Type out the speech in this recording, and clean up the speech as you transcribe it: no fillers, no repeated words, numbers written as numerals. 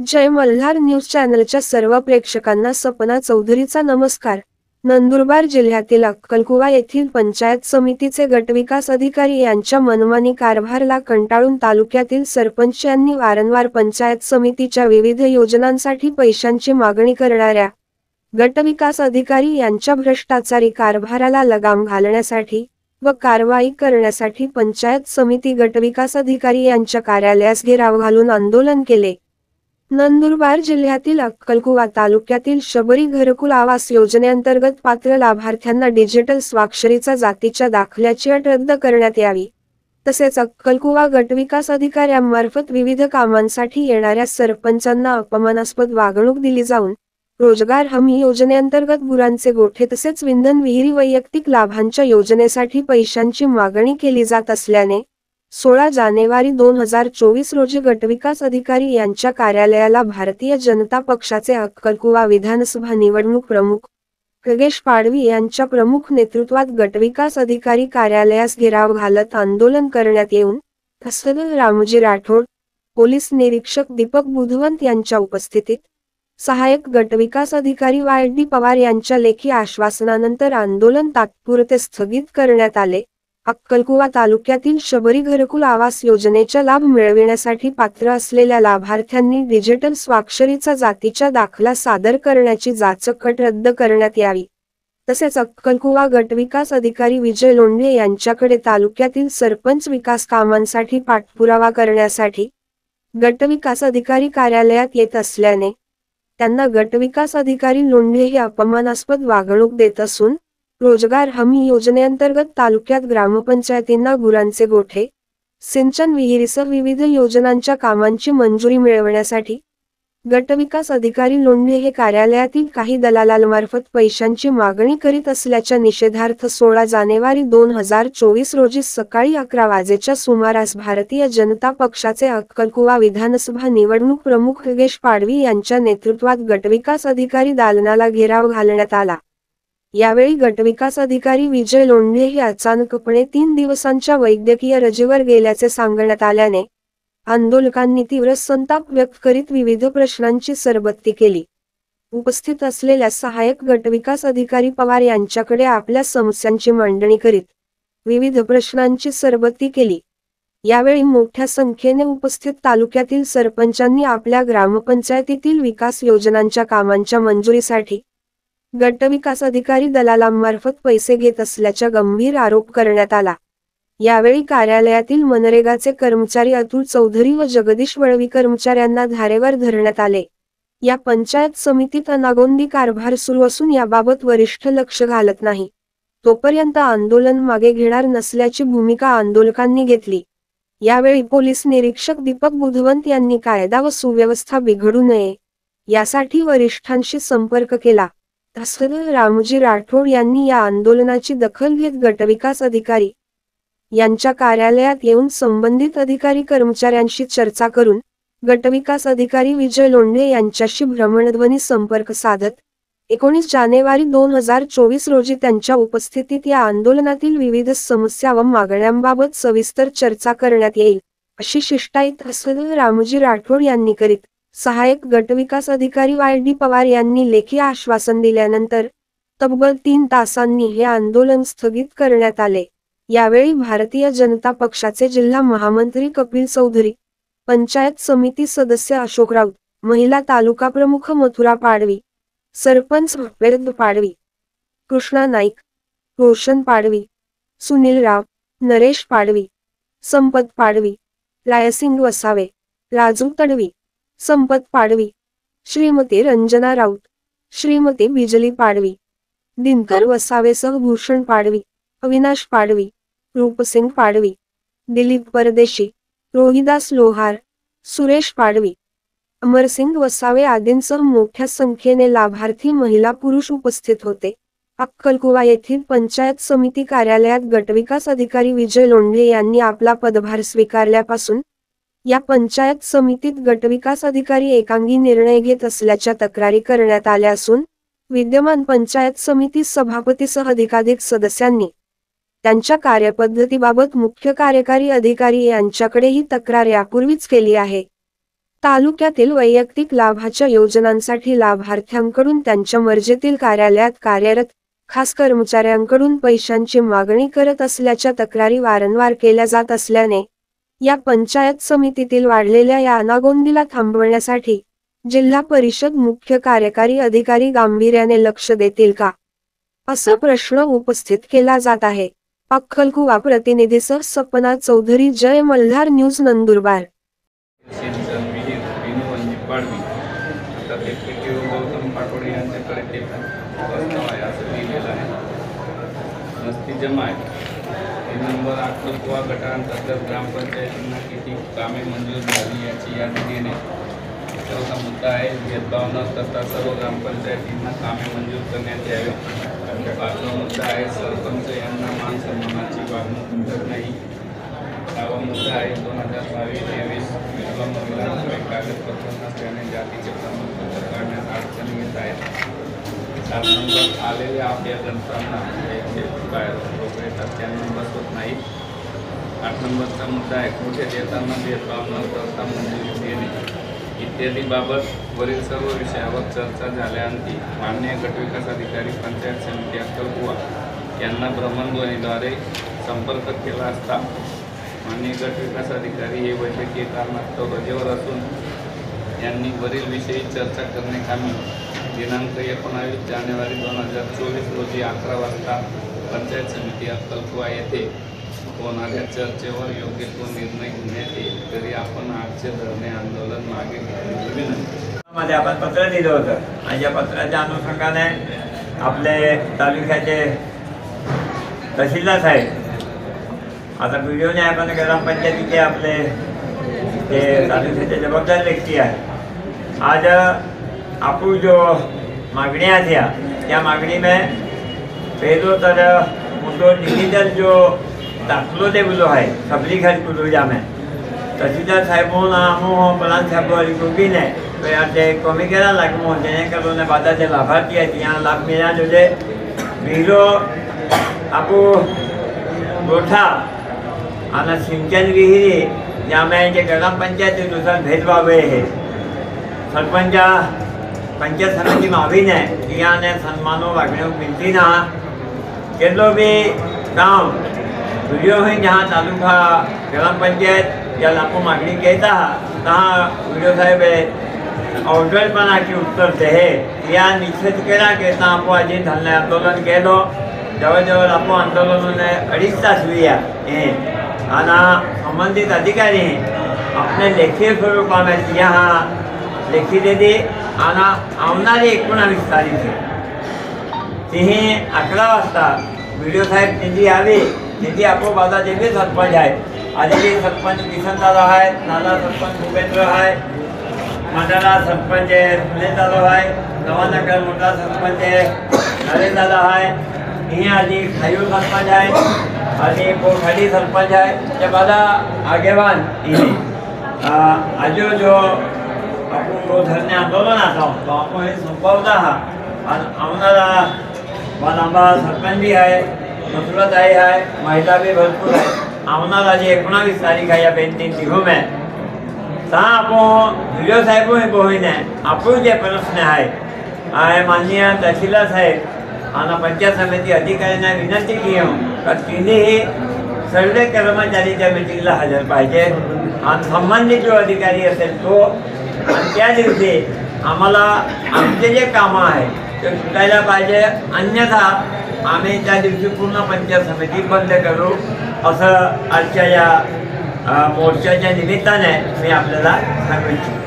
जय Malhar news चॅनलच्या सर्व प्रेक्षकांना सपना चौधरीचा नमस्कार। नंदुरबार जिल्ह्यातील अक्कलकुवा येथील पंचायत समितीचे गटविकास अधिकारी यांच्या मनमानी कारभाराला कंटाळून तालुक्यातील सरपंच यांनी वारंवार पंचायत समितीच्या विविध योजनांसाठी पैशांची मागणी करणाऱ्या गटविकास अधिकारी यांच्या भ्रष्टाचारी कारभाराला लगाम घालण्यासाठी व कारवाई करण्यासाठी पंचायत समिती गटविकास अधिकारी यांच्या कार्यालयास घेराव घालून आंदोलन केले। नंदुरबार जिल्ह्यातील अक्कलकुवा तालुक्यातील शबरी घरकुल आवास योजनेअंतर्गत पात्र लाभार्थ्यांना डिजिटल स्वाक्षरीचा जातीच्या दाखल्याची अट रद्द करण्यात यावी, तसेच अक्कलकुवा गटविकास अधिकाऱ्यांमार्फत विविध कामांसाठी येणाऱ्या सरपंचांना अपमानास्पद वागणूक दिली जाऊन रोजगार हमी योजनेअंतर्गत गुरांचे गोठे तसेच विंधन विहिरी वैयक्तिक लाभांच्या योजनेसाठी पैशांची मागणी केली जात असल्याने 16 जानेवारी 2024 रोजी गटविकास अधिकारी यांच्या कार्यालयाला भारतीय जनता पक्षाचे अक्कलकुवा विधानसभा निवडणूक प्रमुख खगेश पाडवी यांच्या प्रमुख नेतृत्वात गटविकास अधिकारी कार्यालयास घेराव घालत आंदोलन करण्यात येऊन तहसीलदार रामजी राठोड, पोलीस निरीक्षक दीपक बुधवंत यांच्या उपस्थितीत सहाय्यक गटविकास अधिकारी वाय.डी. पवार यांच्या लेखी आश्वासनानंतर आंदोलन तात्पुरते स्थगित करण्यात आले। अक्कलकुवा तालुक्यातील शबरी घरकुल आवास योजनेचा लाभ मिळविण्यासाठी पात्र असलेल्या लाभार्थ्यांनी डिजिटल स्वाक्षरीचा जातीचा दाखला सादर करण्याची जाचक अट रद्द करण्यात यावी, तसेच अक्कलकुवा गटविकास अधिकारी विजय लोंढे यांच्याकडे तालुक्यातील सरपंच विकास कामांसाठी पाठपुरावा करण्यासाठी गटविकास अधिकारी कार्यालयात येत असल्याने त्यांना गटविकास अधिकारी लोंढे हे अपमानास्पद वागणूक देत असून रोजगार हमी योजनेअंतर्गत तालुक्यात ग्रामपंचायतींना गुरांचे गोठे, सिंचन विहिरीसह विविध योजनांच्या कामांची मंजुरी मिळवण्यासाठी गटविकास अधिकारी लोंढे हे कार्यालयातील काही दलालांमार्फत पैशांची मागणी करीत असल्याच्या निषेधार्थ 16 जानेवारी 2024 रोजी सकाळी 11 वाजेच्या सुमारास भारतीय जनता पक्षाचे अक्कलकुवा विधानसभा निवडणूक प्रमुख खगेश पाडवी यांच्या नेतृत्वात गटविकास अधिकारी दालनाला घेराव घालण्यात आला। यावेळी गटविकास अधिकारी विजय लोंढे हे अचानकपणे 3 दिवसांच्या वैद्यकीय रजेवर गेल्याचे सांगण्यात आल्याने आंदोलकांनी तीव्र संताप व्यक्त करीत विविध प्रश्नांची सरबत्ती केली। उपस्थित असलेल्या सहाय्यक गटविकास अधिकारी पवार यांच्याकडे आपल्या समस्यांची मांडणी करीत विविध प्रश्नांची सरबत्ती केली। यावेळी मोठ्या संख्येने उपस्थित तालुक्यातील सरपंचांनी आपल्या ग्रामपंचायतीतील विकास योजनांच्या कामांच्या मंजुरीसाठी गटविकास अधिकारी दलालांमार्फत पैसे घेत असल्याचा गंभीर आरोप करण्यात आला। यावेळी कार्यालयातील मनरेगाचे कर्मचारी अतुल चौधरी व जगदीश वळवी कर्मचाऱ्यांना धारेवर धरण्यात आले। या पंचायत समितीत अनागोंदी कारभार सुरू असून याबाबत वरिष्ठ लक्ष घालत नाही तोपर्यंत आंदोलन मागे घेणार नसल्याची भूमिका आंदोलकांनी घेतली। यावेळी पोलीस निरीक्षक दीपक बुधवंत यांनी कायदा व सुव्यवस्था बिघडू नये यासाठी वरिष्ठांशी संपर्क केला। तहसीलदार रामजी राठोड यांनी या आंदोलनाची दखल घेत गटविकास अधिकारी यांच्या कार्यालयात येऊन संबंधित अधिकारी कर्मचाऱ्यांशी चर्चा करून गटविकास अधिकारी विजय लोंढे यांच्याशी भ्रमणध्वनी संपर्क साधत 19 जानेवारी 2024 रोजी त्यांच्या उपस्थितीत या आंदोलनातील विविध समस्या व मागण्यांबाबत सविस्तर चर्चा करण्यात येईल अशी शिष्टाई तहसीलदार रामजी राठोड यांनी करीत सहाय्यक गटविकास अधिकारी वाय.डी. पवार यांनी लेखी आश्वासन दिल्यानंतर तब्बल 3 तासांनी हे आंदोलन स्थगित करण्यात आले। यावेळी भारतीय जनता पक्षाचे जिल्हा महामंत्री कपिल चौधरी, पंचायत समिती सदस्य अशोक राऊत, महिला तालुका प्रमुख मथुरा पाडवी, सरपंच वेद पाडवी, कृष्णा नाईक, रोशन पाडवी, सुनील राव, नरेश पाडवी, संपत पाडवी, रायसिंग वसावे, राजू तडवी, संपत पाडवी, श्रीमती रंजना राऊत, श्रीमती बिजली पाडवी, दिनकर वसावेसह भूषण पाडवी, अविनाश पाडवी, रूपसिंग पाडवी, दिलीप परदेशी, रोहिदास लोहार, सुरेश पाडवी, अमरसिंग वसावे आदींसह मोठ्या संख्येने लाभार्थी महिला पुरुष उपस्थित होते। अक्कलकुवा येथील पंचायत समिती कार्यालयात गटविकास अधिकारी विजय लोंढे यांनी आपला पदभार स्वीकारल्यापासून या पंचायत समितीत गटविकास अधिकारी एकांगी निर्णय घेत असल्याच्या तक्रारी करण्यात आल्या असून विद्यमान पंचायत समिती सभापतीसह अधिकाधिक सदस्यांनी त्यांच्या कार्यपद्धतीबाबत मुख्य कार्यकारी अधिकारी यांच्याकडे ही तक्रार यापूर्वीच केली आहे। तालुक्यातील वैयक्तिक लाभाच्या योजनांसाठी लाभार्थ्यांकडून त्यांच्या मर्जीतील कार्यालयात कार्यरत खास कर्मचाऱ्यांकडून पैशांची मागणी करत असल्याच्या तक्रारी वारंवार केल्या जात असल्याने या पंचायत समितीतील वाढलेल्या या अनागोंदीला थांबवण्यासाठी जिल्हा परिषद मुख्य कार्यकारी अधिकारी गांभीर्याने लक्ष देतील का, असा प्रश्न उपस्थित केला जात आहे। अक्कलकुवा प्रतिनिधीसह सपना चौधरी, जय मल्हार न्यूज, नंदुरबार। नंबर अक्कलकुवा गटांतर्गत ग्रामपंचायतींना किती कामे मंजूर झाली याची यादी देणे चौथा मुद्दा आहे। भेदभाव न करता सर्व ग्रामपंचायतींना कामे मंजूर करण्यात यावे। पाचवा मुद्दा आहे सरपंच यांना मान सन्मानाची वागणूक नाही। सहावा मुद्दा आहे 2022-23 विधवा महिलांकडे कागदपत्र नसल्याने जातीचे प्रमाणपत्र काढण्यात अडचणी येत आहेत। 7 नंबर आलेल्या अभ्यर्थ्यांना बाहेर रोकडे त्यांना बसवत नाही। 8 नंबरचा मुद्दा आहे कुठे देताना भेदभाव न करता मंजुरी देणे इत्यादी बाबत वरील सर्व विषयावर चर्चा झाल्यानंतर माननीय गटविकास अधिकारी पंचायत समिती अक्कलकुवा यांना भ्रमणध्वनीद्वारे संपर्क केला असता माननीय गटविकास अधिकारी हे वैद्यकीय कारणास्तव रजेवर असून यांनी वरील विषयी चर्चा करण्याकामी दिनांक 19 जानेवारी 2024 रोजी 11 वाजता पंचायत समिती अक्कलकुवा येथे होणाऱ्या चर्चेवर योग्य तो निर्णय घेण्यात येईल। तरी आपण आजचे धरणे आंदोलन मागे घेण्याची विनंती। आपण पत्र दिलं होतं आणि या पत्राच्या अनुषंगाने आपले तालुक्याचे तहसीलदार साहेब आता व्हिडिओने आपण ग्रामपंचायतीचे आपले ते तालुक्याचे जबाबदार व्यक्ती आहे। आज आपू जो मांगनियाँ थी त्या मांगनी में पहलो तर मुद्दो डिजिटल जो दाखलो दे बोलो है सबली घर कुलूजा में तहसीलदार साहेबों आमो प्रधान साहेब को भी ने तो यार ते कमी केला लागमो जेने करून बाधा जे लाभार्थी आहे यहाँ लाभ मिळा जो वीरो आपू गोठा आणि सिंचन विहिरी ज्यामें जे ग्रामपंचायतीनुसार भेदभाव है सरपंच पंचायत समिति में आवीने ने सन्मानों वागणूक मिलती ना केलो भी गाँव वीडियो है जहाँ तालुका ग्राम पंचायत या लाखों मागणी कहता तहाँ वीडियो साहेब अवजडपणा की उत्तर दे है या निश्चित केला के आप आज धरणे आंदोलन केलो जवळ आप आंदोलन ने 2.5 तास लिया आना संबंधित अधिकारी अपने लेखी स्वरूपा में यहाँ लेखी दे दी आना आवनारी 19 तारीख ती 11 वाजता वीडियो साहेब निधी आवी निधी आपो बाधा जे भी सरपंच है आधी सरपंच किशन दादा है नाला सरपंच भूपेंद्र है मंडला सरपंच सुनील दादा है नवानगर मोटा सरपंच नरेंद्र दादा है यहाँ आदि खायू सरपंच है आदि कोठाड़ी सरपंच है ये बाधा आगेवान आज जो आपको धरने आंदोलन आता तो आपको हे संपवता आमनारा लांबा सरपंच भी है मथुराताई है महिला भी भरपूर है आमनारा जी 19 तारीख है या 35 दिवो में तहाँ आपो वीडियो साहेब बोहीने आपू जे प्रश्न है माननीय तहसीलदार साहेब आणि पंचायत समिती अधिकाऱ्यांना विनंती की तिन्ही सर्व कर्मचारीच्या मीटिंगला हजर पाहिजे आणि संबंधित जो अधिकारी असेल तो आणि त्या दिवशी आम्हाला आमचे जे कामं आहे ते सुटायला पाहिजे अन्यथा आम्ही त्या दिवशी पूर्ण पंचायत समिती बंद करू असं आजच्या या मोर्चाच्या निमित्ताने मी आपल्याला सांगू इच्छितो।